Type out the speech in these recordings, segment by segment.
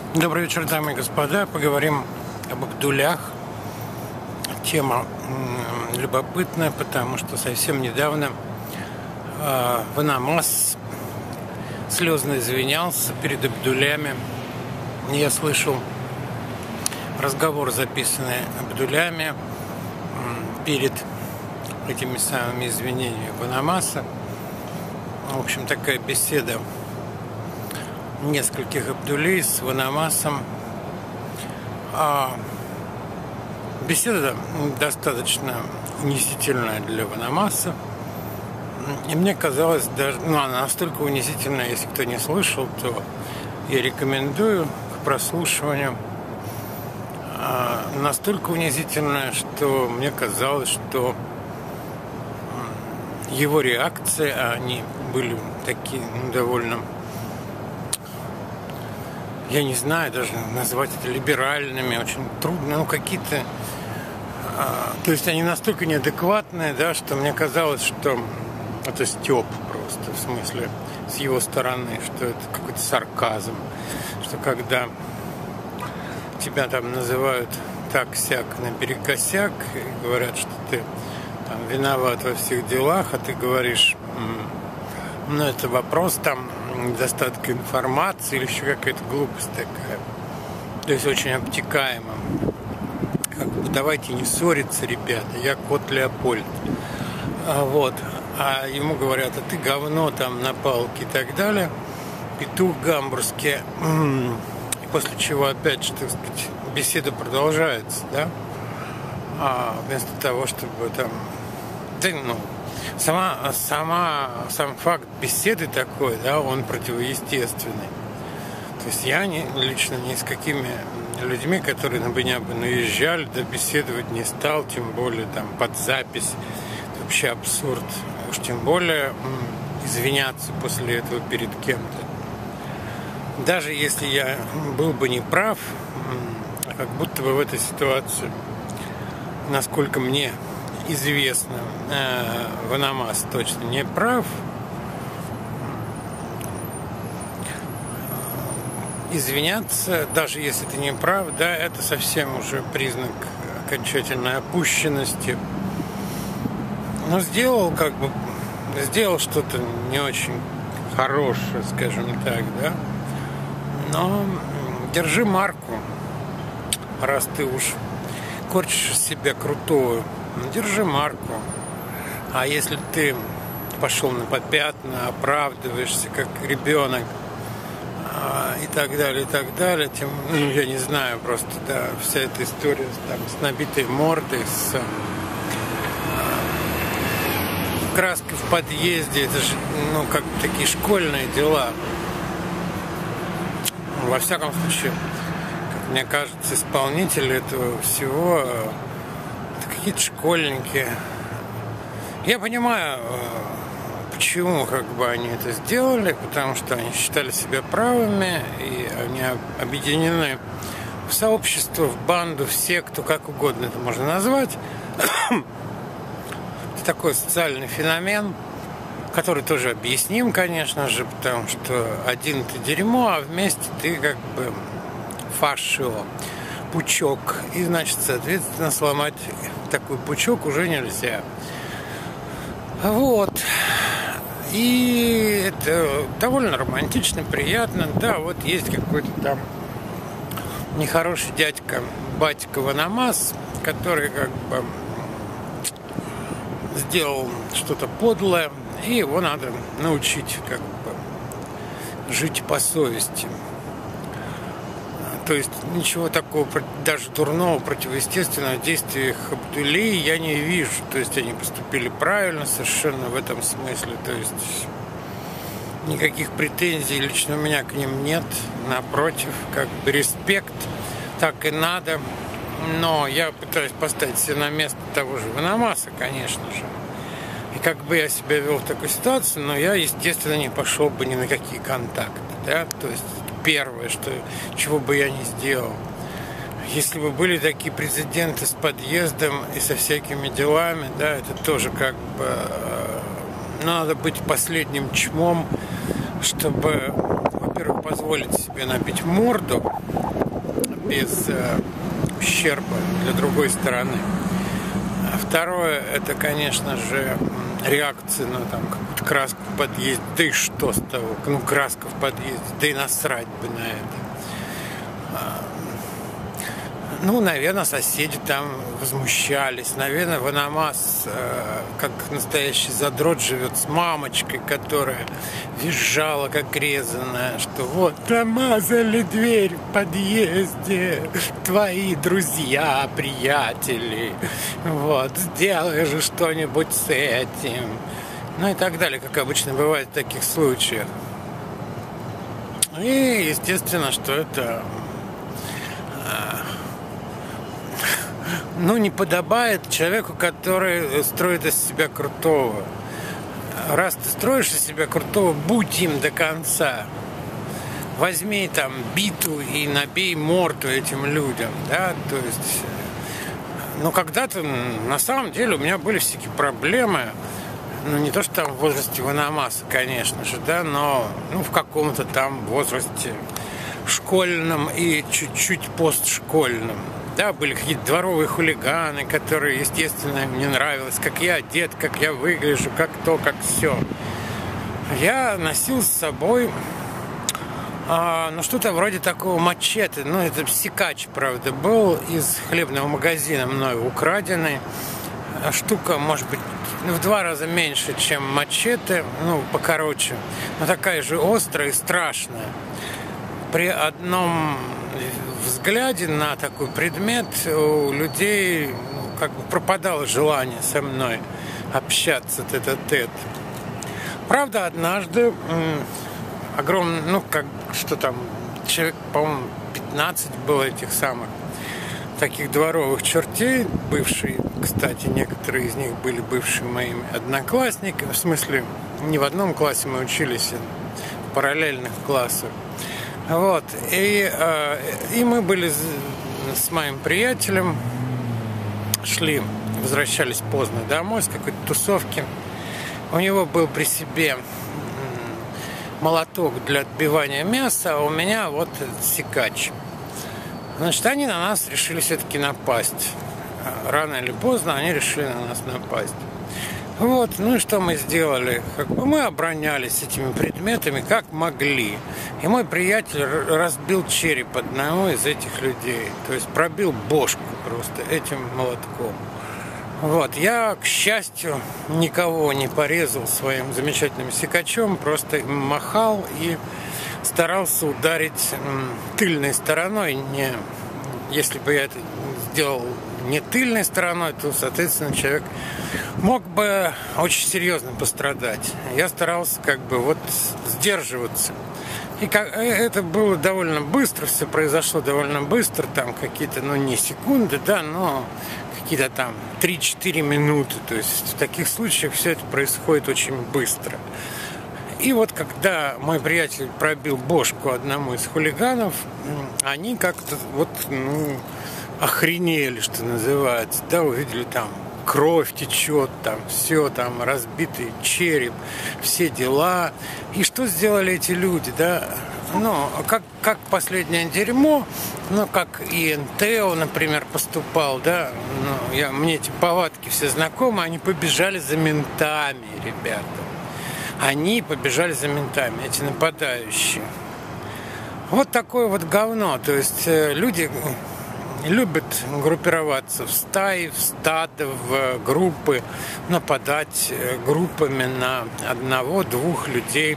Добрый вечер, дамы и господа. Поговорим об Абдулях. Тема любопытная, потому что совсем недавно Ванамас слезно извинялся перед Абдулями. Я слышал разговор, записанный Абдулями перед этими самыми извинениями Ванамаса. В общем, такая беседа нескольких Абдулей с Ванамасом. Беседа достаточно унизительная для Ванамаса. И мне казалось, даже, она настолько унизительная, если кто не слышал, то я рекомендую к прослушиванию. Настолько унизительная, что мне казалось, что его реакции, они были такие довольно, я не знаю, даже назвать это либеральными, очень трудно, какие-то, то есть они настолько неадекватные, да, что мне казалось, что это стёб просто, в смысле, с его стороны, что это какой-то сарказм, что когда тебя там называют так-сяк наперекосяк и говорят, что ты там виноват во всех делах, а ты говоришь, это вопрос там недостатка информации или еще какая-то глупость такая. То есть очень обтекаемо. Как бы давайте не ссориться, ребята, я кот Леопольд. А ему говорят, а ты говно там на палке и так далее. Петух гамбургский. И после чего опять же, так сказать, беседа продолжается, да? Вместо того, чтобы там... Сам факт беседы такой, да, он противоестественный. То есть я лично ни с какими людьми, которые на меня бы наезжали, да, беседовать не стал, тем более там под запись. Это вообще абсурд. Уж тем более извиняться после этого перед кем-то. Даже если я был бы не прав, как будто бы в этой ситуации, насколько мне известно, Ванамас точно не прав. Извиняться, даже если ты не прав, да, это совсем уже признак окончательной опущенности. Но сделал что-то не очень хорошее, скажем так, да. Но держи марку, раз ты уж корчишь из себя крутого. Держи марку. А если ты пошел на попятную, оправдываешься как ребенок и так далее, тем, я не знаю, просто, да, вся эта история там, с набитой мордой, с краской в подъезде, это же, как такие школьные дела. Во всяком случае, как мне кажется, исполнители этого всего какие-то школьники. Я понимаю, почему они это сделали, потому что они считали себя правыми, и они объединены в сообщество, в банду, в секту, как угодно это можно назвать. Это такой социальный феномен, который тоже объясним, конечно же, потому что один ты дерьмо, а вместе ты фашио, пучок. И, значит, соответственно, сломать такой пучок уже нельзя. И это довольно романтично, приятно. Да, есть какой-то там нехороший дядька, батька Ванамас, который сделал что-то подлое, и его надо научить жить по совести. То есть ничего такого, даже дурного, противоестественного в действиях Абдулей я не вижу. То есть они поступили правильно совершенно в этом смысле. То есть никаких претензий лично у меня к ним нет. Напротив, респект, так и надо. Но я пытаюсь поставить себя на место того же Ванамаса, конечно же. И как бы я себя вел в такой ситуации, но я, естественно, не пошел бы ни на какие контакты. Да? То есть первое, чего бы я ни сделал. Если бы были такие прецеденты с подъездом и со всякими делами, да, это тоже надо быть последним чмом, чтобы, во-первых, позволить себе набить морду, без ущерба для другой стороны. Второе, это, конечно же, реакция на там какую-то краску в подъезде. Да и что с того? Ну, краска в подъезде, да и насрать бы на это. Ну, наверное, соседи там возмущались. Наверное, Ванамас, как настоящий задрот, живет с мамочкой, которая визжала, как резаная, что вот промазали дверь в подъезде, твои друзья, приятели, вот, сделай же что-нибудь с этим. Ну и так далее, как обычно бывает в таких случаях. И, естественно, что это... Ну, не подобает человеку, который строит из себя крутого. Раз ты строишь из себя крутого, будь им до конца. Возьми там биту и набей морду этим людям, да, то есть... Ну, когда-то, на самом деле, у меня были всякие проблемы. Ну, не то, что там в возрасте Ванамаса, конечно же, да, но ну, в каком-то там возрасте школьном и чуть-чуть постшкольном. Да, были какие-то дворовые хулиганы, которые, естественно, мне нравилось, как я одет, как я выгляжу, как то, как все. Я носил с собой, ну, что-то вроде такого мачете. Ну, это секач, правда, был из хлебного магазина мною украденный. Штука, может быть, в 2 раза меньше, чем мачете, ну, покороче, но такая же острая и страшная. При одном взгляде на такой предмет у людей ну, как бы пропадало желание со мной общаться тет-а-тет. Правда, однажды огромный, ну, как, что там, человек, по-моему, 15 было этих самых таких дворовых чертей, бывшие, кстати, некоторые из них были бывшими моими одноклассниками, в смысле, не в одном классе мы учились, а в параллельных классах. Вот, и мы были с моим приятелем, возвращались поздно домой с какой-то тусовки. У него был при себе молоток для отбивания мяса, а у меня вот секач. Значит, они на нас решили все-таки напасть. Рано или поздно они решили на нас напасть. Вот, ну и что мы сделали? Как бы мы оборонялись этими предметами как могли. И мой приятель разбил череп одного из этих людей. То есть пробил бошку просто этим молотком. Вот, я, к счастью, никого не порезал своим замечательным секачом, просто махал и старался ударить тыльной стороной. Если бы я это сделал не тыльной стороной, то, соответственно, человек мог бы очень серьезно пострадать. Я старался как бы вот сдерживаться. И это было довольно быстро, все произошло довольно быстро, там какие-то, ну, не секунды, да, но какие-то там 3-4 минуты. То есть в таких случаях все это происходит очень быстро. И вот когда мой приятель пробил бошку одному из хулиганов, они как-то вот, ну, охренели, что называется, да, увидели там кровь течет, там все, там разбитый череп, все дела. И что сделали эти люди, да? Ну, как последнее дерьмо, ну, как и НТО, например, поступал, да, ну, мне эти повадки все знакомы, они побежали за ментами, ребята. Они побежали за ментами, эти нападающие. Вот такое вот говно, то есть люди любят группироваться в стаи, в стадо, в группы, нападать группами на 1-2 людей.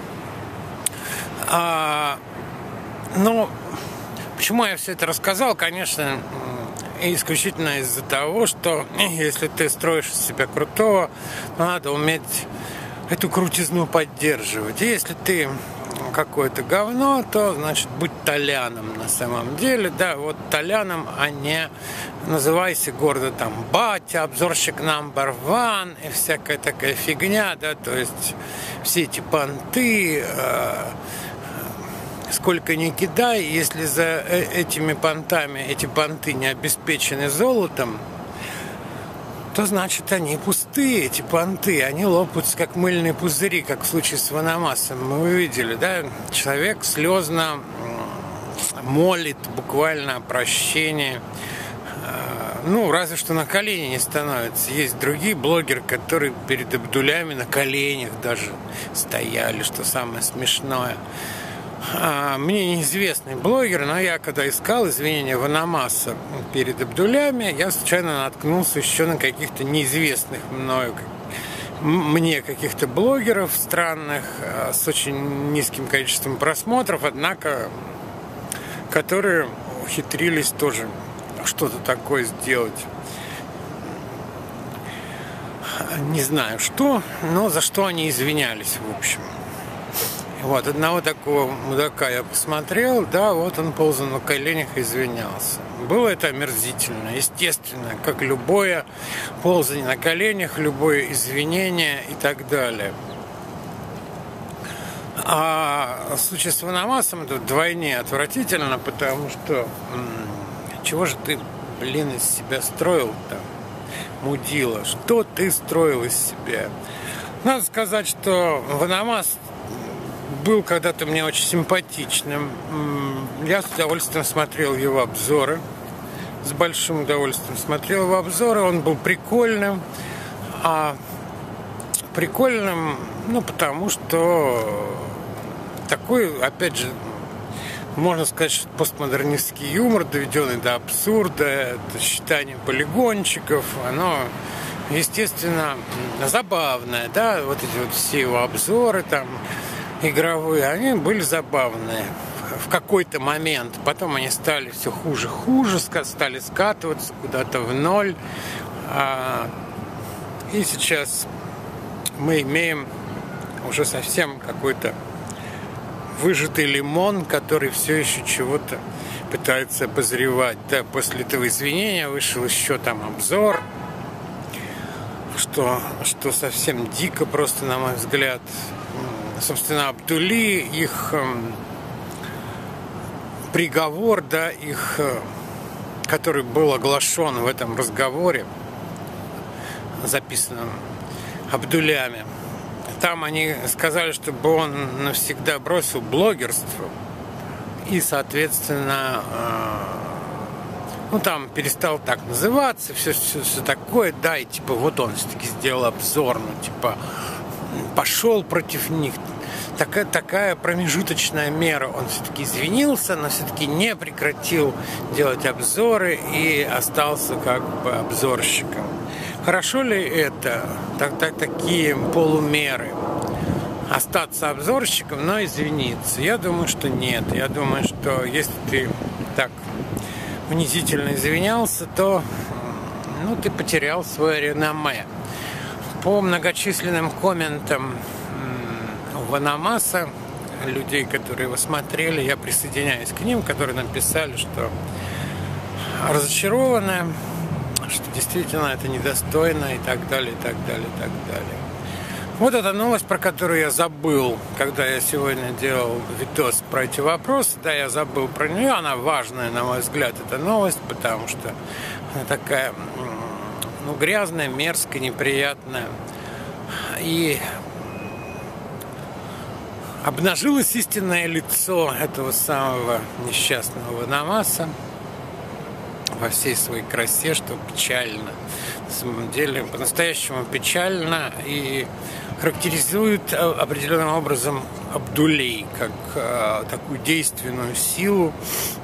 Но почему я все это рассказал? Конечно, исключительно из-за того, что если ты строишь из себя крутого, надо уметь эту крутизну поддерживать. И если ты какое-то говно, то, значит, будь толяном на самом деле, да, вот толяном, а не называйся гордо там батя, обзорщик number one и всякая такая фигня, да, то есть все эти понты, сколько ни кидай, если за этими понтами, эти понты не обеспечены золотом, то значит они пустые, эти понты, они лопаются как мыльные пузыри, как в случае с Ванамасом. Мы увидели, да, человек слезно молит буквально о прощении. Ну, разве что на колени не становится. Есть другие блогеры, которые перед Абдулями на коленях даже стояли, что самое смешное. Мне неизвестный блогер, но я когда искал извинения Ванамаса перед Абдулями, я случайно наткнулся еще на каких-то неизвестных мне каких-то блогеров странных с очень низким количеством просмотров, однако которые ухитрились тоже что-то такое сделать. Не знаю что, но за что они извинялись, в общем. Вот, одного такого мудака я посмотрел, да, вот он ползал на коленях и извинялся. Было это омерзительно, естественно, как любое ползание на коленях, любое извинение и так далее. А в случае с Ванамасом это вдвойне отвратительно, потому что чего же ты, блин, из себя строил-то, мудила? Что ты строил из себя? Надо сказать, что Ванамас был когда-то мне очень симпатичным. Я с удовольствием смотрел его обзоры. С большим удовольствием смотрел его обзоры. Он был прикольным. Прикольным, потому что такой, опять же, можно сказать, что постмодернистский юмор, доведенный до абсурда, это считание полигончиков, оно, естественно, забавное, да, вот эти вот все его обзоры там игровые, они были забавные в какой-то момент, потом они стали все хуже, стали скатываться куда-то в ноль, и сейчас мы имеем уже совсем какой-то выжатый лимон, который все еще чего-то пытается обозревать. Да, после этого извинения вышел еще там обзор, что совсем дико просто, на мой взгляд. Собственно, Абдули, их приговор, да, их, который был оглашен в этом разговоре, записанном Абдулями. Там они сказали, чтобы он навсегда бросил блогерство и, соответственно, там перестал так называться, все такое, да, и типа вот он все-таки сделал обзор, пошел против них. Такая промежуточная мера. Он все-таки извинился, но все-таки не прекратил делать обзоры и остался как бы обзорщиком. Хорошо ли это? Такие полумеры. Остаться обзорщиком, но извиниться. Я думаю, что нет. Я думаю, что если ты так унизительно извинялся, то ты потерял свое реноме. По многочисленным комментам Ванамаса, людей, которые его смотрели, я присоединяюсь к ним, которые написали, что разочарованы, что действительно это недостойно и так далее, и так далее, и так далее. Вот эта новость, про которую я забыл, когда я сегодня делал видос про эти вопросы, да, я забыл про нее, она важная, на мой взгляд, эта новость, потому что она такая, грязная, мерзкая, неприятная. И обнажилось истинное лицо этого самого несчастного Ванамаса во всей своей красе, что печально. На самом деле, по-настоящему печально и характеризует определенным образом Абдулей как такую действенную силу.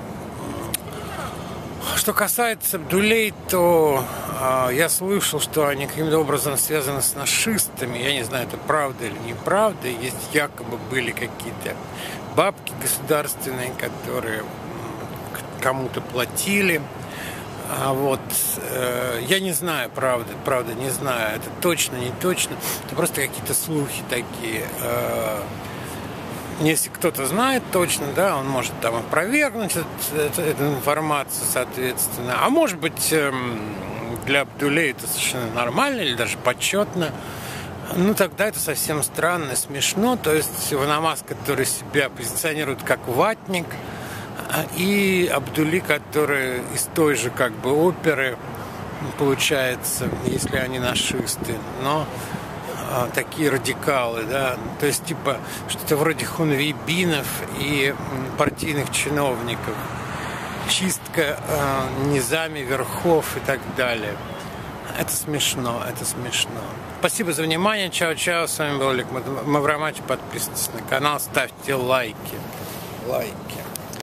Что касается Абдулей, то я слышал, что они каким-то образом связаны с нашистами. Я не знаю, это правда или неправда. Есть якобы были какие-то бабки государственные, которые кому-то платили. Я не знаю, правда не знаю, это точно, не точно. Это просто какие-то слухи такие. Если кто-то знает точно, да, он может там опровергнуть эту информацию, соответственно. А может быть, для Абдулей это совершенно нормально или даже почетно. Тогда это совсем странно, смешно. То есть Ванамас, который себя позиционирует как ватник, и Абдули, который из той же как бы оперы, получается, если они нашисты. Но такие радикалы, да, то есть типа что-то вроде хунвейбинов и партийных чиновников, чистка низами верхов и так далее. Это смешно, это смешно. Спасибо за внимание, чао-чао, с вами был Олег Мавромач, подписывайтесь на канал, ставьте лайки.